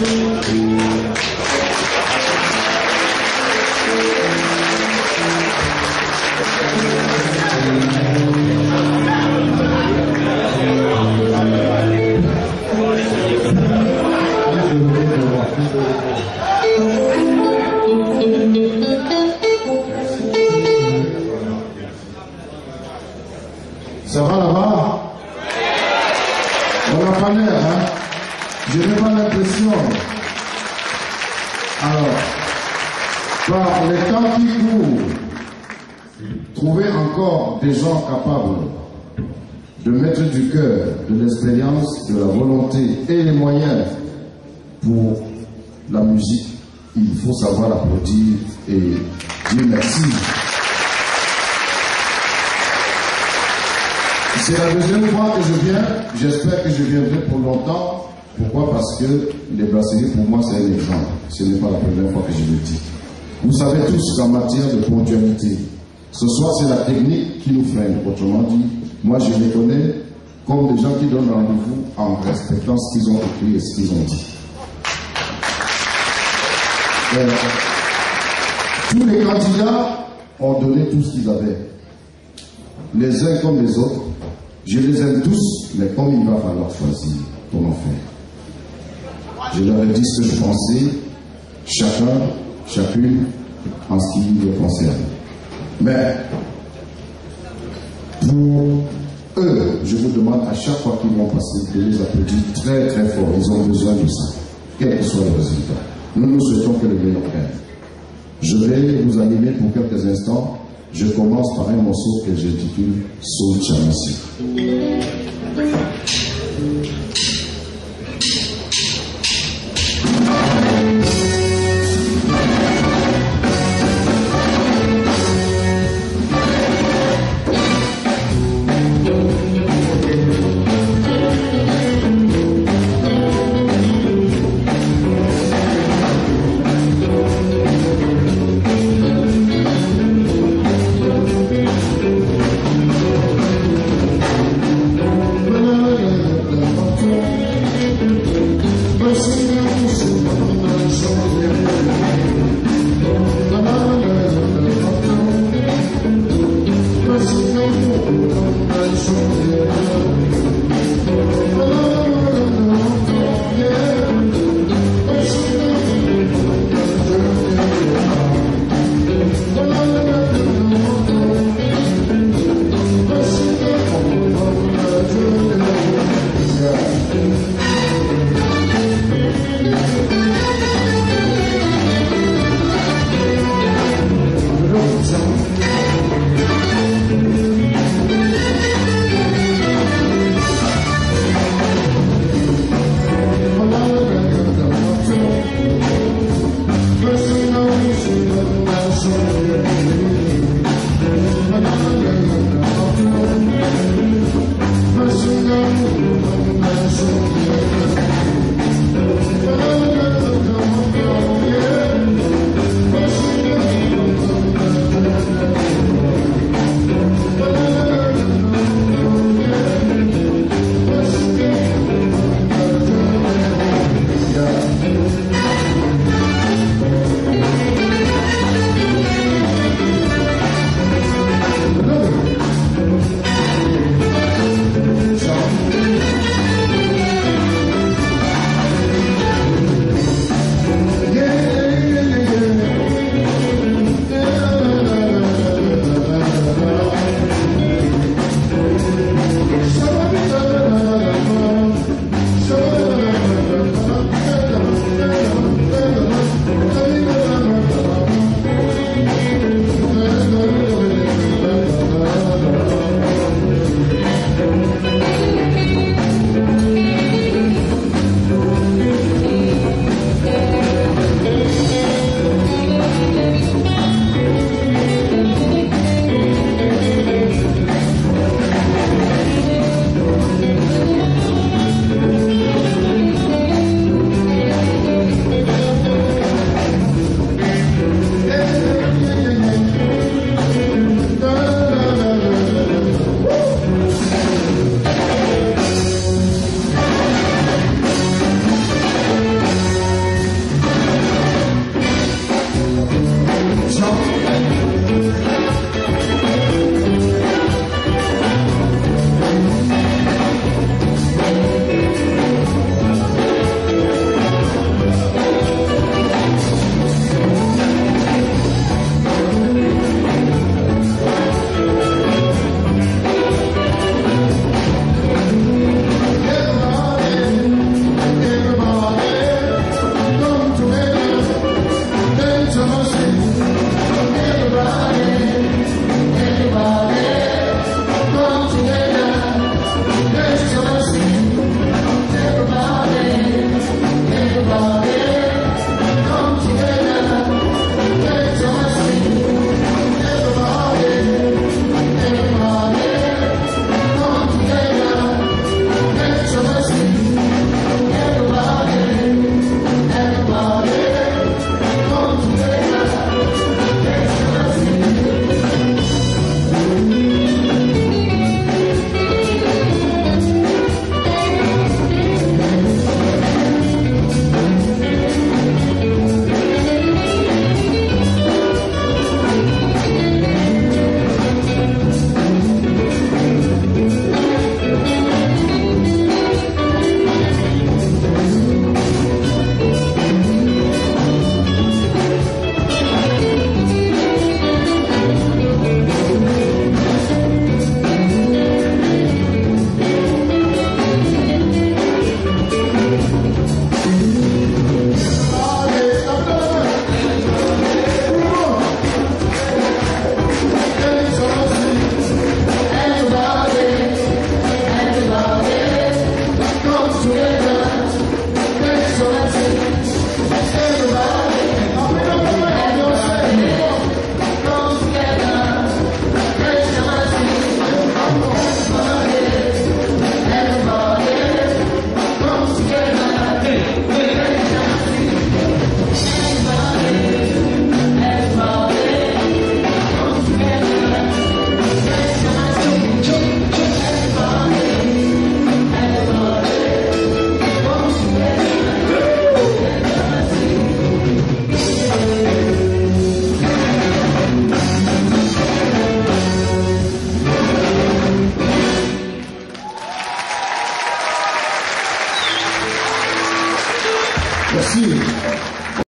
Ça va là-bas? On n'a pas l'air, hein? Je n'ai pas l'impression. Alors, par les temps qui courent, trouver encore des gens capables de mettre du cœur, de l'expérience, de la volonté et les moyens pour la musique, il faut savoir applaudir et dire merci. C'est la deuxième fois que je viens, j'espère que je viendrai pour longtemps. Pourquoi? Parce que les brasseries, pour moi, c'est un exemple. Ce n'est pas la première fois que je le dis. Vous savez tous qu'en matière de ponctualité, ce soir, c'est la technique qui nous freine. Autrement dit, moi, je les connais comme des gens qui donnent rendez-vous en respectant ce qu'ils ont écrit et ce qu'ils ont dit. Tous les candidats ont donné tout ce qu'ils avaient. Les uns comme les autres. Je les aime tous, mais comme il va falloir choisir, comment faire? Je leur ai dit ce que je pensais, chacune, en ce qui les concerne. Mais, pour eux, je vous demande à chaque fois qu'ils vont passer de les applaudir très très fort. Ils ont besoin de ça, quel que soit le résultat. Nous nous souhaitons que le meilleur gagne. Je vais vous animer pour quelques instants. Je commence par un morceau que j'intitule Soul Chamasi. But